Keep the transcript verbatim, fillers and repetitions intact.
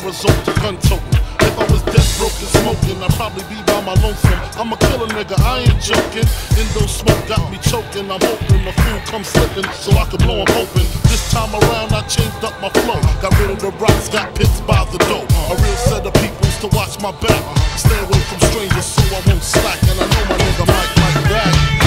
resort to gun toting. If I was dead broke and smoking, I'd probably be by my lonesome. I'm a killer nigga, I ain't joking. Indo smoke got me choking. I'm hoping the fool comes slipping so I can blow him open. This time around I changed up my flow. Got rid of the rocks, got pits by the dope. A real set of peoples to watch my back. Stay away from strangers so I won't slack. And I know my nigga might like that.